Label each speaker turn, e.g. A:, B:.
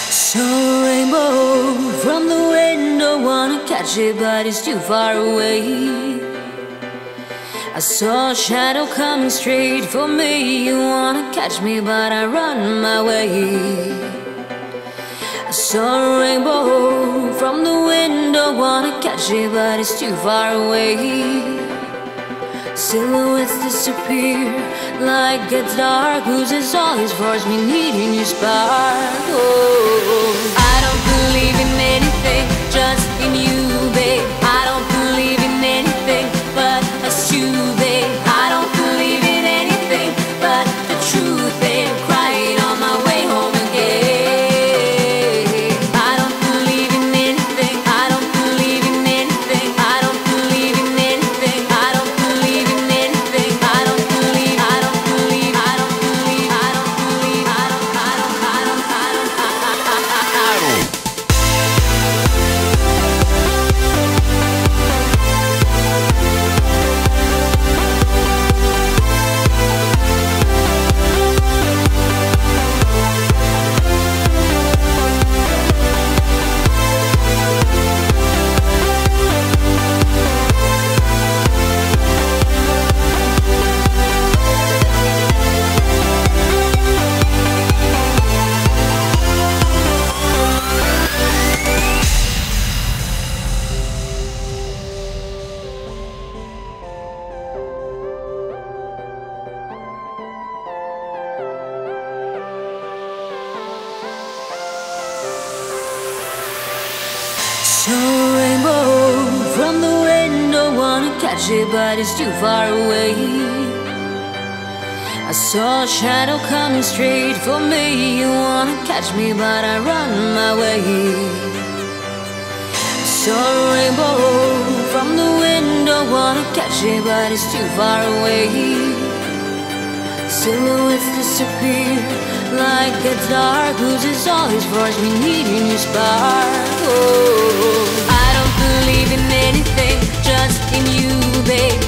A: Saw a rainbow from the window, wanna catch it but it's too far away. I saw a shadow coming straight for me. You wanna catch me but I run my way. I saw a rainbow from the window, wanna catch it but it's too far away. Silhouettes disappear like a dark loses all his force, me needing your spark. Oh, I don't believe in anything, just in you, babe. I don't believe in anything but us two, babe. I don't believe in anything but the truth, babe. Crying on my way home again. I don't believe in anything. I don't believe in anything. I don't believe in anything. I don't believe in anything. I don't believe. I don't believe. I don't believe. I don't believe. I don't. Saw a rainbow from the window, wanna catch it but it's too far away. I saw a shadow coming straight for me. You wanna catch me but I run my way. Saw a rainbow from the window, wanna catch it but it's too far away. Silhouettes disappear like a dark loses all his force, me needing your spark. Oh, I don't believe in anything, just in you, babe.